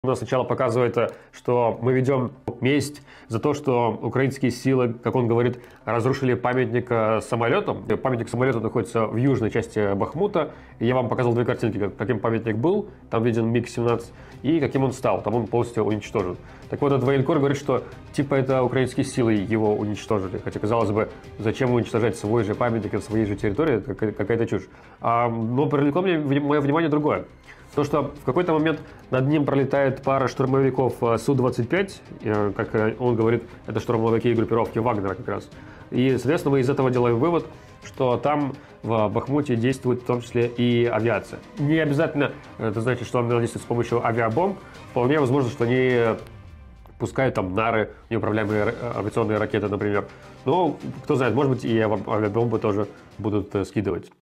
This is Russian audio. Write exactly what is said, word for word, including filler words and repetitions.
У нас сначала показывает, что мы ведем месть за то, что украинские силы, как он говорит, разрушили памятник самолетам. Памятник самолету находится в южной части Бахмута. И я вам показал две картинки, каким памятник был. Там виден миг семнадцать. И каким он стал. Там он полностью уничтожен. Так вот, этот военкор говорит, что типа это украинские силы его уничтожили. Хотя, казалось бы, зачем уничтожать свой же памятник на своей же территории? Это какая-то чушь. А, но привлекло мне мое внимание другое. То, что в какой-то момент над ним пролетает пара штурмовиков Су двадцать пять, как он говорит, это штурмовики группировки Вагнера как раз. И, соответственно, мы из этого делаем вывод, что там в Бахмуте действует в том числе и авиация. Не обязательно это значит, что она действует с помощью авиабомб. Вполне возможно, что они пускают там нары, неуправляемые авиационные ракеты, например. Но, кто знает, может быть, и авиабомбы тоже будут скидывать.